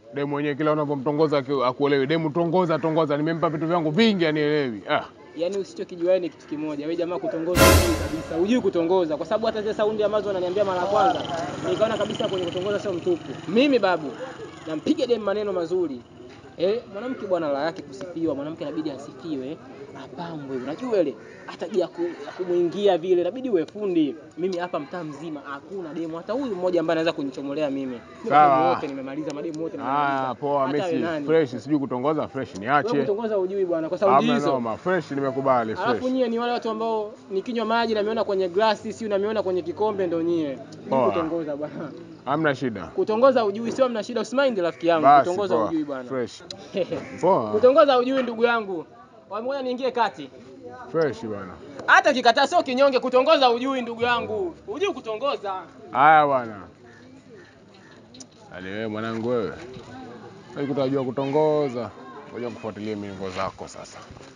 Demu mwenyewe kila unapomtongoza akuelewi. Demu tongoza, nimempa vitu vyangu vingi anielewi. Yaani usichokijua ni kitu kimoja. Wewe jamaa kutongoza hujui kabisa. Hujui kutongoza kwa sababu hata zile saundi ambazo ananiambia mara ya kwanza nikaona kabisa kwenye kutongoza sio mtupu. Mimi babu nampiga demu maneno mazuri. Mwanamke bwana la yake kusifiwa, mwanamke inabidi asifiwe, apambwe. Unajua ile hata jia kumuingia vile inabidi uwe fundi. Mimi hapa mtaa mzima hakuna demu hata huyu mmoja ambaye anaweza kunichomolea mimi. Mademu wote nimemaliza, mademu wote nimemaliza. Poa Messi, fresh, sijui kutongoza fresh niache. Wewe kutongoza hujui bwana kwa sababu hizo. Noma, fresh nimekubali fresh. Alafu nyie ni wale watu ambao nikinywa maji na nimeona kwenye glasi, si unamiona kwenye kikombe ndo nyie. Ni kutongoza bwana. Hamna shida. Kutongoza hujui sio hamna shida, usimind rafiki yangu. Kutongoza hujui bwana. Fresh. Poa. Kutongoza hujui ndugu yangu. Wamoja niingie kati. Fresh bwana. Hata ukikataa sio kinyonge, kutongoza hujui ndugu yangu. Hujui kutongoza. Haya bwana. Yaani wewe mwanangu wewe. Haikutajua kutongoza. Ngoja kufuatilia miengo zako sasa.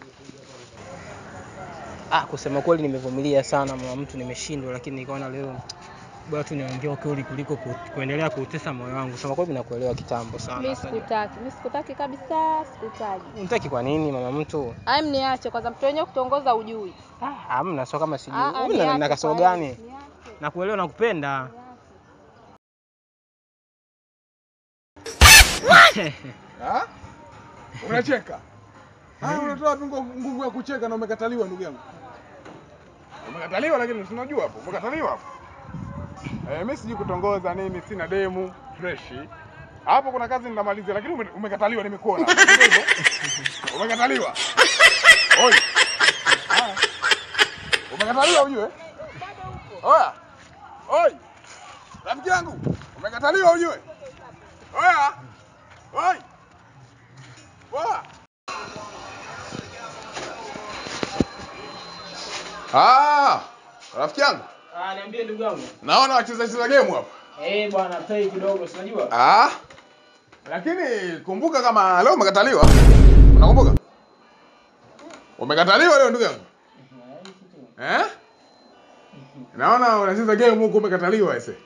Kusema kweli nimevumilia sana mwa mtu nimeshindwa, lakini nikaona leo bora tu niongee ukweli kuliko kuendelea kuutesa moyo wangu. Sema kweli nakuelewa kitambo sana. Mimi sikutaki kabisa, sikutaki. Unataki kwa nini mama mtu? Niache kwanza, mtu wenyewe kutongoza hujui. Hamna, sio kama sijui. Mimi na kasoro gani? Nakuelewa na kupenda. Unacheka? Unatoa nguvu ya kucheka na umekataliwa ndugu yangu. Umekataliwa lakini tunajua hapo. Umekataliwa hapo. Mimi siji kutongoza nini, sina demu, fresh. Hapo kuna kazi ninamalizia lakini umekataliwa nimekuona. Umekataliwa. Oi. Umekataliwa ujue? Oya. Oi. Rafiki yangu, umekataliwa ujue? Oya. Oi. Oya. Rafiki yangu. Niambie ndugu yangu. Naona wacheza game hapa. Bwana play kidogo, unajua? Lakini kumbuka kama leo umekataliwa. Unakumbuka? Umekataliwa leo ndugu yangu. Naona unacheza game huko umekataliwa ese.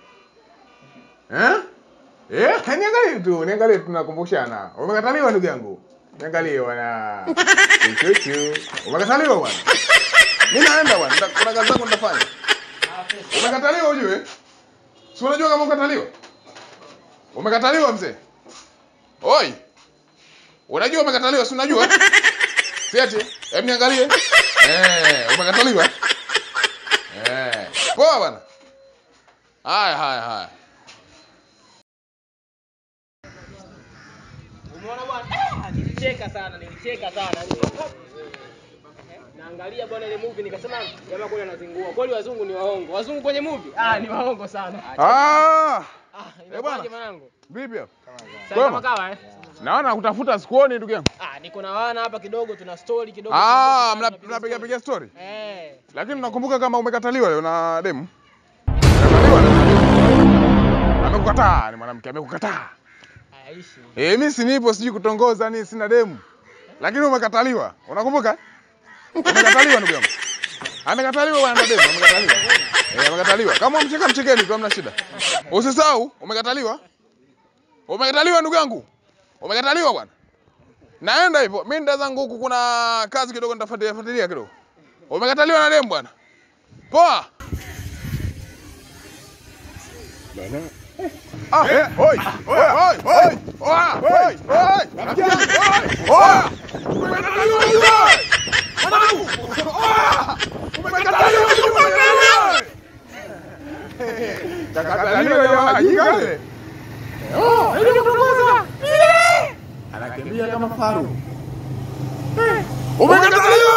Niangalie tunakumbushana. Umekataliwa ndugu yangu. Niangalie bwana. Umekataliwa bwana. Mimi naenda bwana, kuna kazi zangu nitafanya. Umekataliwa ujue? Si unajua kama umekataliwa? Umekataliwa mzee. Oi. Unajua umekataliwa, si unajua? Siache, hebu niangalie. Umekataliwa. Poa bwana. Haya. Umeona bwana? Nilicheka sana. Naangalia bwana ile movie nikasema jamaa kweli anazingua. Kweli wazungu ni waongo. Wazungu kwenye movie? Ni waongo sana. Bwana mwanangu. Vipi hapo? Kama kawa Naona kutafuta sikuoni ndugu yangu. Niko na wana hapa kidogo, tuna story kidogo. Mnapiga story? Lakini Lakini nakumbuka kama umekataliwa leo na demu. Umekataliwa? Amekukataa, ni mwanamke amekukataa. Aishi. Mimi si nipo siji kutongoza ni sina demu. Lakini umekataliwa. Unakumbuka? Umekataliwa ndugu yangu. Amekataliwa bwana demu, amekataliwa. Amekataliwa. Kama mchekeni tu hamna shida. Usisahau umekataliwa. Umekataliwa ndugu yangu. Umekataliwa bwana. Naenda hivyo. Mimi nda zangu huku kuna kazi kidogo nitafuatilia kidogo. Umekataliwa na demu bwana. Poa. Bana. Oi. Umekataliwa ujue. Mwanangu. Umekataliwa ujue. Takataliwa ya ajikale. Ndio kutongoza. Anakimbia kama faru. Umekataliwa.